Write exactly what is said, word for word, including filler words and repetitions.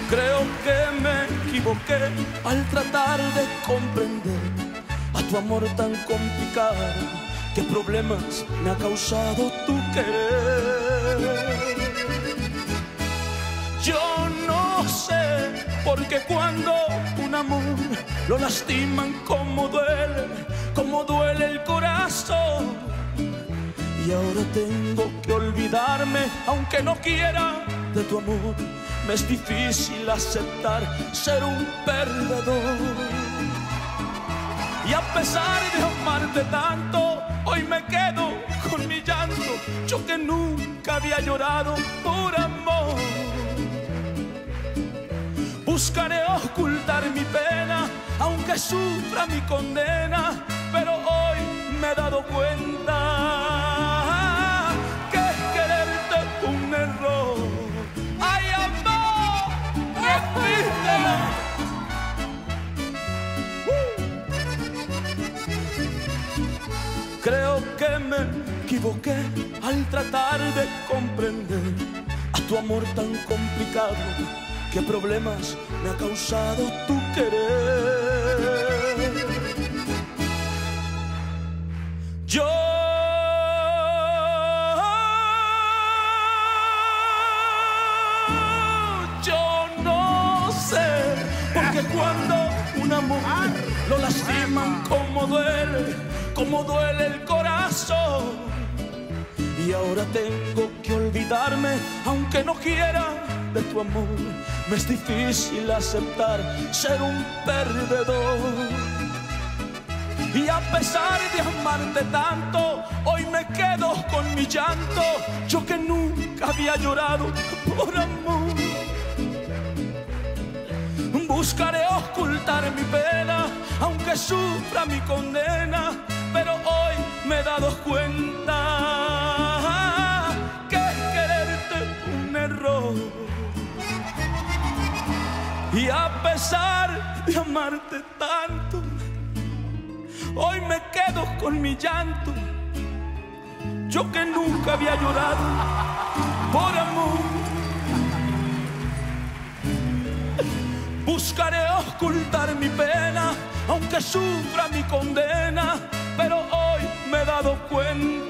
Creo que me equivoqué al tratar de comprender a tu amor tan complicado. ¿Qué problemas me ha causado tu querer? Yo no sé, porque cuando un amor lo lastiman, como duele, como duele el corazón. Y ahora tengo que olvidarme, aunque no quiera, de tu amor. Me es difícil aceptar ser un perdedor. Y a pesar de amarte tanto, hoy me quedo con mi llanto. Yo que nunca había llorado por amor. Buscaré ocultar mi pena, aunque sufra mi condena, pero hoy me he dado cuenta que quererte fue un error. ¡Ay, amor! ¡Repítelo! Creo que me equivoqué al tratar de comprender a tu amor tan complicado. ¿Qué problemas me ha causado tu querer? Yo, yo no sé, porque cuando un amor lo lastiman, como duele, como duele el corazón. Y ahora tengo que olvidarme, aunque no quiera, de tu amor. Me es difícil aceptar ser un perdedor. Y a pesar de amarte tanto, hoy me quedo con mi llanto. Yo que nunca había llorado por amor. Buscaré ocultar mi pena, aunque sufra mi condena, pero hoy me he dado cuenta que quererte fue un error. Y a pesar de amarte tanto, hoy me quedo con mi llanto. Yo que nunca había llorado por amor. Buscaré ocultar mi pena, aunque sufra mi condena, pero hoy me he dado cuenta